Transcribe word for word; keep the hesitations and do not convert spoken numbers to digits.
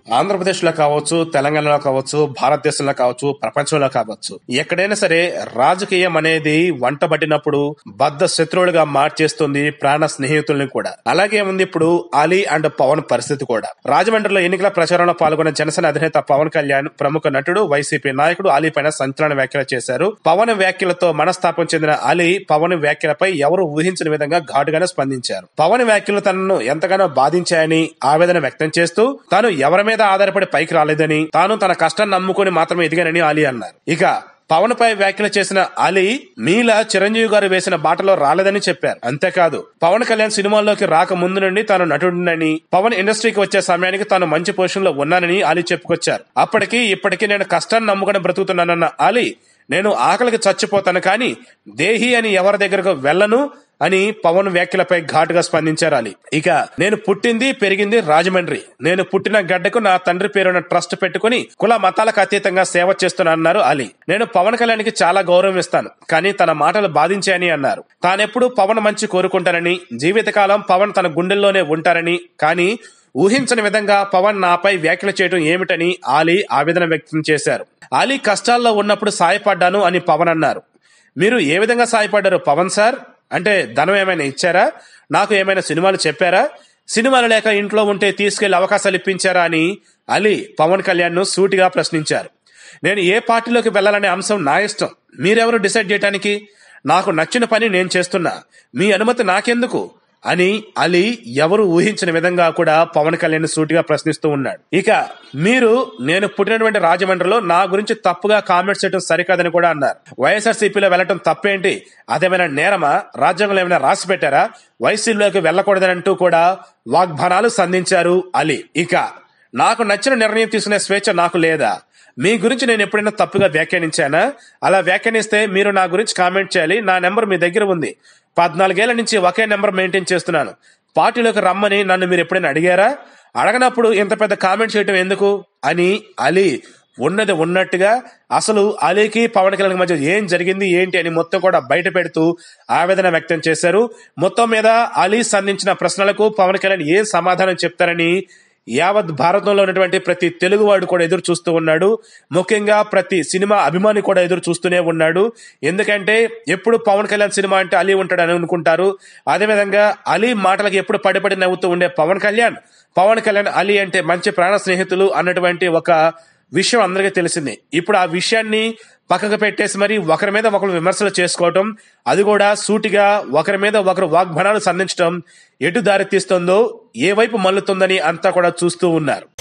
ఆంధ్రప్రదేశ్ లో కావచ్చు, తెలంగాణలో కావచ్చు, భారతదేశంలో కావచ్చు, ప్రపంచంలో కావచ్చు, ఎక్కడైనా సరే రాజకీయం అనేది వంట పట్టినప్పుడు బద్ద శత్రువులుగా మార్చేస్తుంది ప్రాణ స్నేహితుల్ని కూడా. అలాగే ఉంది ఇప్పుడు అలీ అండ్ పవన్ పరిస్థితి కూడా. రాజమండ్రిలో ఎన్నికల ప్రచారంలో పాల్గొన్న జనసేన అధినేత పవన్ కళ్యాణ్ ప్రముఖ నటుడు, వైసీపీ నాయకుడు అలీ పైన సంచలన వ్యాఖ్యలు చేశారు. పవన్ వ్యాఖ్యలతో మనస్తాపం చెందిన అలీ పవన్ వ్యాఖ్యలపై ఎవరు ఊహించిన విధంగా ఘాటుగానే స్పందించారు. పవన్ వ్యాఖ్యలు తనను ఎంతగానో బాధించాయని ఆవేదన వ్యక్తం చేస్తూ తాను ఎవరి మీద ఆధారపడి పైకి రాలేదని, తాను తన కష్టాన్ని నమ్ముకుని మాత్రమే ఎదిగానని అలీ అన్నారు. ఇక పవన్ పై వ్యాఖ్యలు చేసిన అలీ మీలా చిరంజీవి గారు వేసిన బాటలో రాలేదని చెప్పారు. అంతేకాదు పవన్ కళ్యాణ్ సినిమాల్లోకి రాక ముందు నుండి తాను నటుడినని, పవన్ ఇండస్ట్రీకి వచ్చే సమయానికి తాను మంచి పొజిషన్ లో ఉన్నానని అలీ చెప్పుకొచ్చారు. అప్పటికి ఇప్పటికీ నేను కష్టాన్ని నమ్ముకుని బ్రతుకుతున్నానన్న అలీ, నేను ఆకలికి చచ్చిపోతాను కానీ దేహి అని ఎవరి దగ్గరకు వెళ్ళను అని పవన్ వ్యాఖ్యలపై ఘాటుగా స్పందించారు అలీ. ఇక నేను పుట్టింది పెరిగింది రాజమండ్రి, నేను పుట్టిన గడ్డకు నా తండ్రి పేరున్న ట్రస్ట్ పెట్టుకుని కుల మతాలకు అతీతంగా సేవ చేస్తున్నానన్నారు అలీ. నేను పవన్ కళ్యాణ్ కి చాలా గౌరవం ఇస్తాను కానీ తన మాటలు బాధించాయని అన్నారు. తానెప్పుడు పవన్ మంచి కోరుకుంటానని, జీవితకాలం పవన్ తన గుండెల్లోనే ఉంటారని, కానీ ఊహించని విధంగా పవన్ నాపై వ్యాఖ్యలు చేయడం ఏమిటని అలీ ఆవేదన వ్యక్తం చేశారు. అలీ కష్టాల్లో ఉన్నప్పుడు సాయపడ్డాను అని పవన్ అన్నారు. మీరు ఏ విధంగా సాయపడ్డారు పవన్ సార్? అంటే ధనం ఏమైనా ఇచ్చారా? నాకు ఏమైనా సినిమాలు చెప్పారా? సినిమాలు లేక ఇంట్లో ఉంటే తీసుకెళ్లి అవకాశాలు ఇప్పించారా అని అలీ పవన్ కళ్యాణ్ ను సూటిగా ప్రశ్నించారు. నేను ఏ పార్టీలోకి వెళ్లాలనే అంశం నా ఇష్టం, మీరెవరు డిసైడ్ చేయడానికి? నాకు నచ్చిన పని నేను చేస్తున్నా, మీ అనుమతి నాకెందుకు అని అలీ ఎవరు ఊహించిన విధంగా కూడా పవన్ కళ్యాణ్ సూటిగా ప్రశ్నిస్తూ ఉన్నాడు. ఇక మీరు నేను పుట్టినటువంటి రాజమండ్రిలో నా గురించి తప్పుగా కామెంట్స్ చేయడం సరికాదని కూడా అన్నారు. వైఎస్ఆర్సీపీలో వెళ్లటం తప్పేంటి? అదేమైనా నేరమా? రాజ్యాంగంలో ఏమైనా రాసి పెట్టారా? వైసీపీలోకి వెళ్లకూడదని అంటూ కూడా వాగ్బాణాలు సంధించారు అలీ. ఇక నాకు నచ్చిన నిర్ణయం తీసుకునే స్వేచ్ఛ నాకు లేదా? మీ గురించి నేను ఎప్పుడైనా తప్పుగా వ్యాఖ్యానించానా? అలా వ్యాఖ్యానిస్తే మీరు నా గురించి కామెంట్ చేయాలి. నా నెంబర్ మీ దగ్గర ఉంది. పద్నాలుగేళ్ల నుంచి ఒకే నెంబర్ మెయింటైన్ చేస్తున్నాను. పార్టీలోకి రమ్మని నన్ను మీరు ఎప్పుడైనా అడిగారా? అడగనప్పుడు ఇంత పెద్ద కామెంట్ చేయటం ఎందుకు అని అలీ ఉన్నది ఉన్నట్టుగా అసలు అలీకి పవన్ కళ్యాణ్ మధ్య ఏం జరిగింది ఏంటి అని మొత్తం కూడా బయట పెడుతూ ఆవేదన వ్యక్తం చేశారు. మొత్తం మీద అలీ సంధించిన ప్రశ్నలకు పవన్ కళ్యాణ్ ఏం సమాధానం చెప్తారని యావత్ భారతంలో ఉన్నటువంటి ప్రతి తెలుగువాడు కూడా ఎదురు చూస్తూ ఉన్నాడు. ముఖ్యంగా ప్రతి సినిమా అభిమాని కూడా ఎదురు చూస్తూనే ఉన్నాడు. ఎందుకంటే ఎప్పుడు పవన్ కళ్యాణ్ సినిమా అంటే అలీ ఉంటాడని అనుకుంటారు. అదేవిధంగా అలీ మాటలకు ఎప్పుడు పడిపడి నవ్వుతూ ఉండే పవన్ కళ్యాణ్ పవన్ కళ్యాణ్ అలీ అంటే మంచి ప్రాణ స్నేహితులు అన్నటువంటి ఒక విషయం అందరికీ తెలిసింది. ఇప్పుడు ఆ విషయాన్ని పక్కకు పెట్టేసి మరి ఒకరి మీద ఒకరు విమర్శలు చేసుకోవటం, అది కూడా సూటిగా ఒకరి మీద ఒకరు వాగ్బాణాలు సంధించడం ఎటు దారి తీస్తుందో, ఏ వైపు మల్లుతుందని అంతా కూడా చూస్తూ ఉన్నారు.